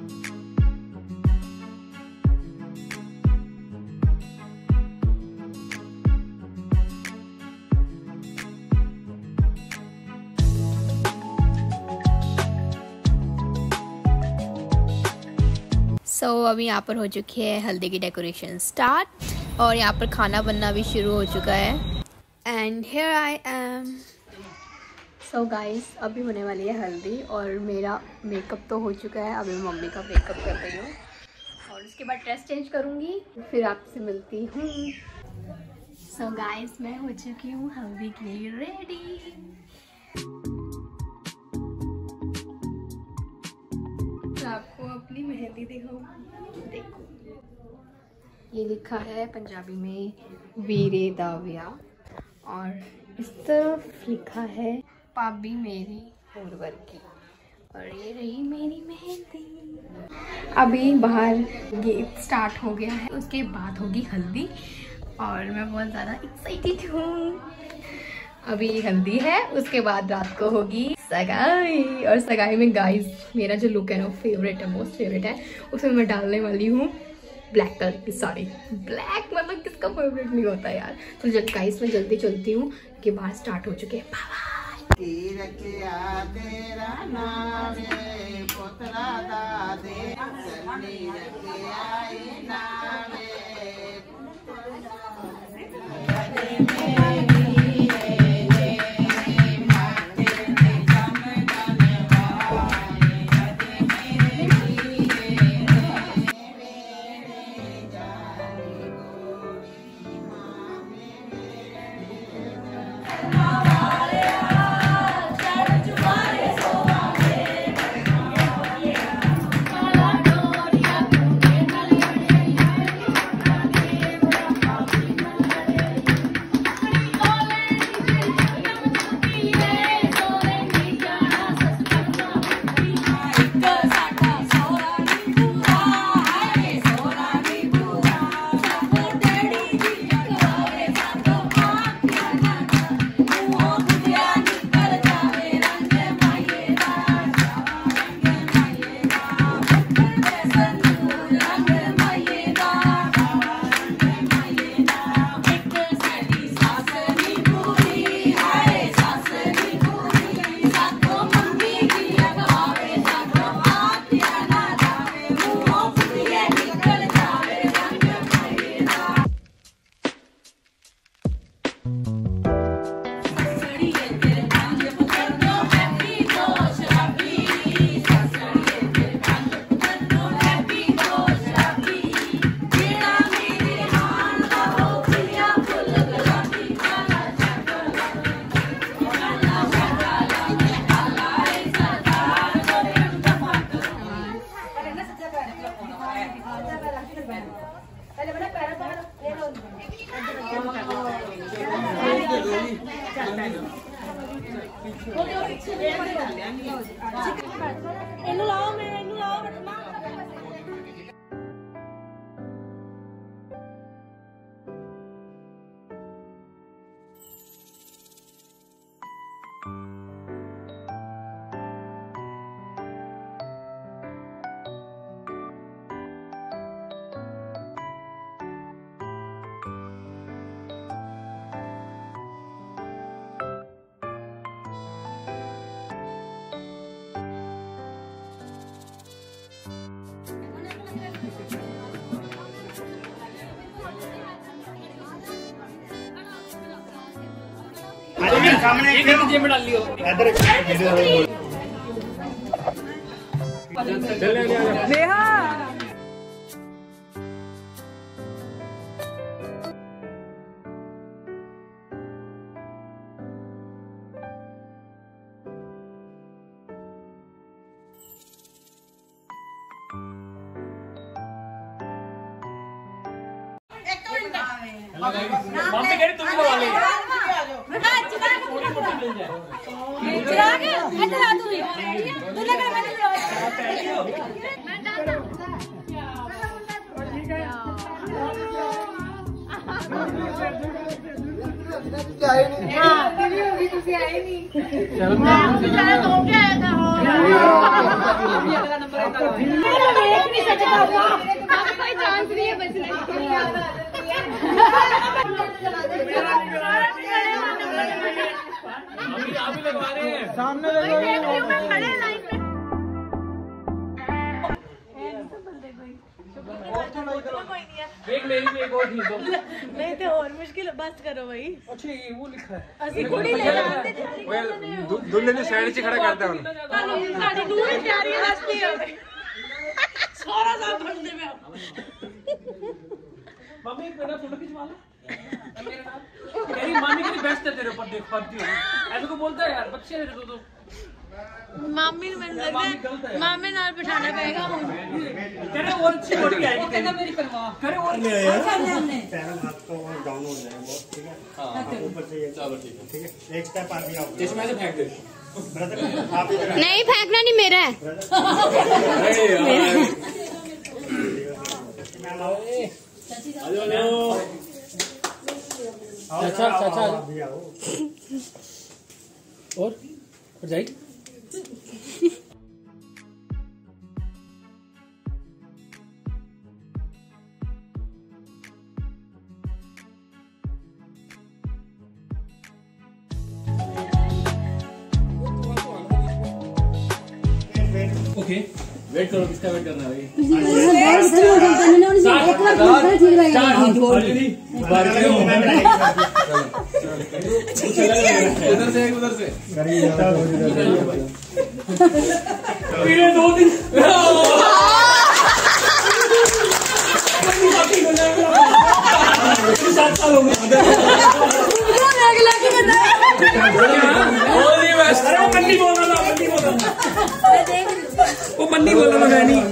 अभी यहाँ पर हो चुकी है हल्दी की डेकोरेशन स्टार्ट और यहाँ पर खाना बनना भी शुरू हो चुका है। And here I am. So guys, अभी होने वाली है हल्दी और मेरा मेकअप तो हो चुका है। अभी मम्मी का मेकअप कर रही हूँ और उसके बाद ड्रेस चेंज करूँगी, फिर आपसे मिलती हूँ। सो गाइस, मैं हो चुकी हूँ हल्दी के लिए रेडी। आपको अपनी मेहंदी दिखाऊं। देखो, ये लिखा है पंजाबी में वीरे दाविया और इस तरफ लिखा है पाबी मेरी उर्वर की, और ये रही मेरी मेहंदी। अभी बाहर गीत स्टार्ट हो गया है, उसके बाद होगी हल्दी और मैं बहुत ज़्यादा एक्साइटेड हूँ। अभी हल्दी है, उसके बाद रात को होगी सगाई। और सगाई में गाइस मेरा जो लुक है ना फेवरेट है, मोस्ट फेवरेट है। उसमें मैं डालने वाली हूँ ब्लैक कलर की साड़ी। ब्लैक मतलब किसका फेवरेट नहीं होता यार। तो जब गाइस मैं जल्दी चलती हूँ कि बाहर स्टार्ट हो चुके हैं। सामने एक में डाल लियो इधर चल नेहा मम्मी कह रही तुम भी वाले चिराग इधर आ तू दूल्हे का मैंने मैं डालता हां अभी तुझे आए नहीं चलो मैं तो क्या आया था हो अगला नंबर है नहीं सकता हुआ, अब कोई चांस नहीं है बचने का। सामने एक मेरी भी एक और खींच दो। नहीं तो और मुश्किल बस करो भाई। अच्छा ये वो लिखा है। ਅਸੀਂ ਕੁੜੀ ਲੈ ਜਾਂਦੇ दुल्हन ने साइड से खड़ा करता हूँ। ਸਾਡੀ ਨੂੰਹ ਹੀ ਪਿਆਰੀ ਹੱਸਦੀ ਹੋਵੇ ਸਾਰਾ ਸਾਹ ਫੜਦੇ ਮੈਂ मम्मी एक मेरा फोटो खिंचवा लो मेरे नाम। मेरी मामी की बेस्ट है तेरे ऊपर, देख पड़ती हो ऐसे को बोलता है यार, बच्चे हैं तो ਮਾਮੀ ਨੂੰ ਮੈਨੂੰ ਲੱਗਦਾ ਮਾਮੇ ਨਾਲ ਬਿਠਾਣਾ ਪਏਗਾ ਹੁਣ। करे और अच्छी बॉडी आएगी, कहना मेरी परवाह करे और पैरों हाथ तो डाउन हो जाए बहुत, ठीक है। हाँ ऊपर से ये, चलो ठीक है। एक स्टेप आगे आओ, चश्मे से फेंक दे। ब्रदर आप इधर नहीं फेंकना नहीं मेरा है। अच्छा अच्छा अभी आओ। और जाए ओके वेट करो, किसका वेट करना है भाई? इधर से एक उधर से पीले 2 दिन वो मंडी बोल रहा था मैं नहीं।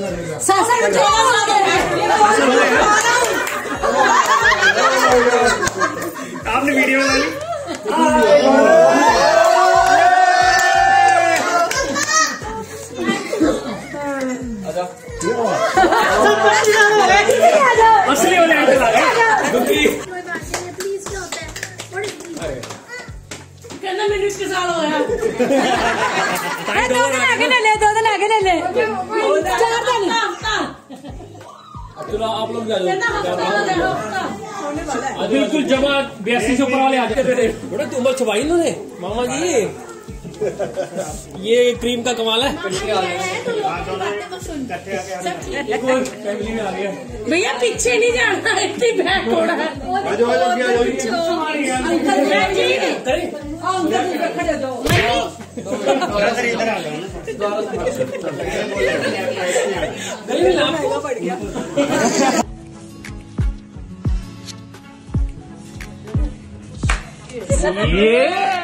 आपने वीडियो बना ली? असली वाले एंगल आ गए क्योंकि ਕਹਿੰਦਾ ਮੈਨੂੰ ਇੱਕ ਸਾਲ ਹੋਇਆ दो दिन आगे ले ले 4 ਦਿਨ चलो आप लोग जाओ। ਹਫਤਾ बिल्कुल जमा 82 से ऊपर वाले आ जाते। बड़ा तुम छुपाई इन्होंने मामा जी, ये क्रीम का कमाल है। एक और फैमिली में आ गया भैया पीछे नहीं जाना, इतनी बैक थोड़ा ब्रदर इधर आ जाओ ना। ये